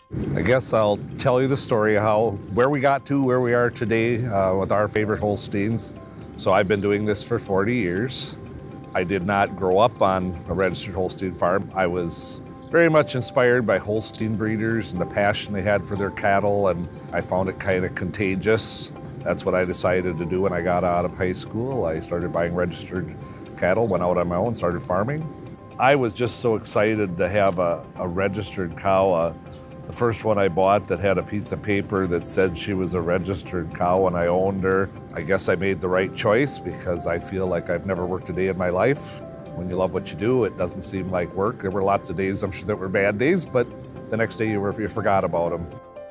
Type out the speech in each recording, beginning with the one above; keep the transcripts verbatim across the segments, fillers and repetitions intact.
I guess I'll tell you the story how where we got to where we are today uh, with our favorite Holsteins. So I've been doing this for forty years. I did not grow up on a registered Holstein farm. I was very much inspired by Holstein breeders and the passion they had for their cattle, and I found it kind of contagious. That's what I decided to do when I got out of high school. I started buying registered cattle, went out on my own, started farming. I was just so excited to have a, a registered cow. Uh, the first one I bought that had a piece of paper that said she was a registered cow and I owned her. I guess I made the right choice because I feel like I've never worked a day in my life. When you love what you do, it doesn't seem like work. There were lots of days, I'm sure, that were bad days, but the next day you, were, you forgot about them.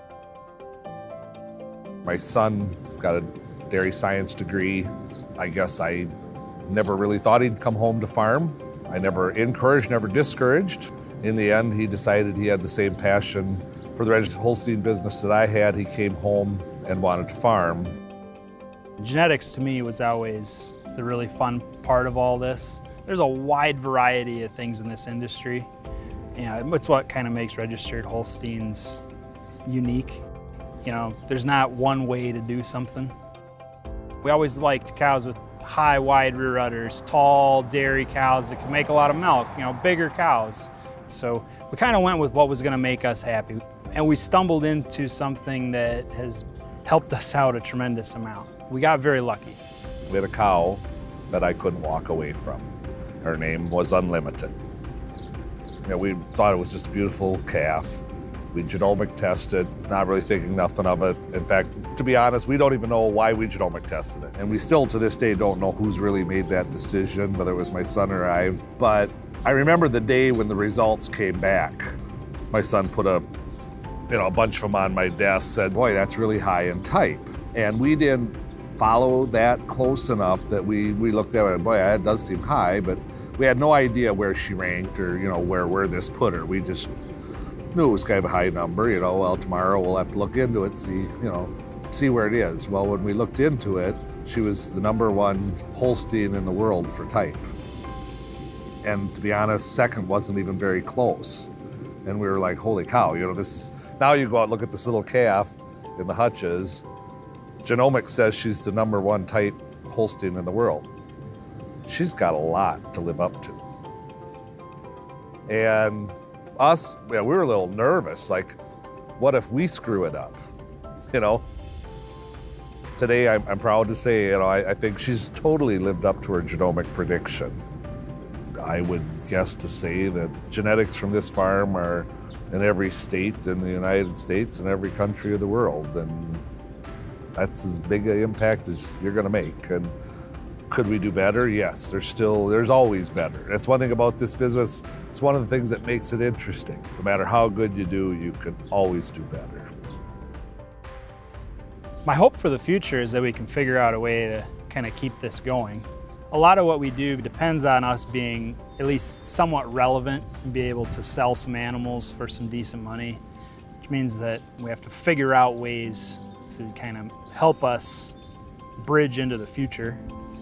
My son got a dairy science degree. I guess I never really thought he'd come home to farm. I never encouraged, never discouraged. In the end, he decided he had the same passion for the registered Holstein business that I had. He came home and wanted to farm. Genetics to me was always the really fun part of all this. There's a wide variety of things in this industry. Yeah, it's what kind of makes registered Holsteins unique. You know, there's not one way to do something. We always liked cows with high, wide rear udders, tall dairy cows that can make a lot of milk, you know, bigger cows. So we kind of went with what was going to make us happy. And we stumbled into something that has helped us out a tremendous amount. We got very lucky. We had a cow that I couldn't walk away from. Her name was Unlimited. You know, we thought it was just a beautiful calf. We genomic tested, not really thinking nothing of it. In fact, to be honest, we don't even know why we genomic tested it. And we still, to this day, don't know who's really made that decision, whether it was my son or I. But I remember the day when the results came back. My son put a, you know, a bunch of them on my desk, said, boy, that's really high in type. And we didn't follow that close enough that we, we looked at it and, boy, that does seem high, but we had no idea where she ranked or, you know, where, where this put her. We just knew it was kind of a high number, you know, well, tomorrow we'll have to look into it, see, you know, see where it is. Well, when we looked into it, she was the number one Holstein in the world for type. And to be honest, second wasn't even very close. And we were like, holy cow, you know, this is, now you go out and look at this little calf in the hutches. Genomics says she's the number one type Holstein in the world. She's got a lot to live up to. And us, yeah, we were a little nervous, like, what if we screw it up, you know? Today, I'm, I'm proud to say, you know, I, I think she's totally lived up to her genomic prediction. I would guess to say that genetics from this farm are in every state in the United States and every country of the world, and that's as big an impact as you're gonna make. And could we do better? Yes, there's still, there's always better. That's one thing about this business. It's one of the things that makes it interesting. No matter how good you do, you can always do better. My hope for the future is that we can figure out a way to kind of keep this going. A lot of what we do depends on us being at least somewhat relevant and be able to sell some animals for some decent money, which means that we have to figure out ways to kind of help us bridge into the future.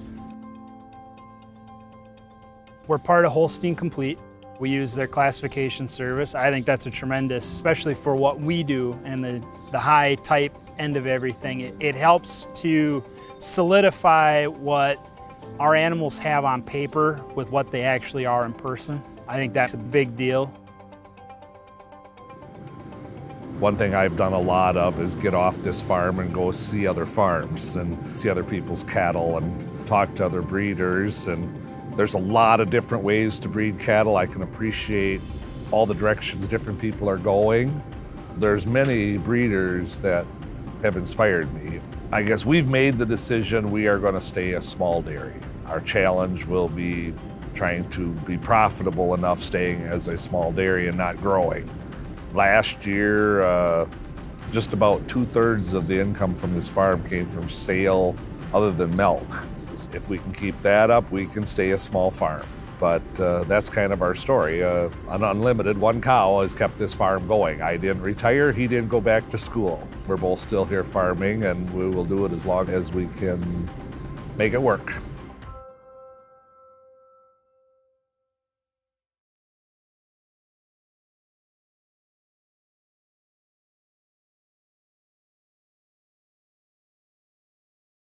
We're part of Holstein Complete. We use their classification service. I think that's a tremendous, especially for what we do and the, the high type end of everything. It, it helps to solidify what our animals have on paper with what they actually are in person. I think that's a big deal. One thing I've done a lot of is get off this farm and go see other farms and see other people's cattle and talk to other breeders. And there's a lot of different ways to breed cattle. I can appreciate all the directions different people are going. There's many breeders that have inspired me. I guess we've made the decision we are going to stay a small dairy. Our challenge will be trying to be profitable enough staying as a small dairy and not growing. Last year, uh, just about two-thirds of the income from this farm came from sale other than milk. If we can keep that up, we can stay a small farm. But uh, that's kind of our story. Uh, an Unlimited, one cow has kept this farm going. I didn't retire, he didn't go back to school. We're both still here farming, and we will do it as long as we can make it work.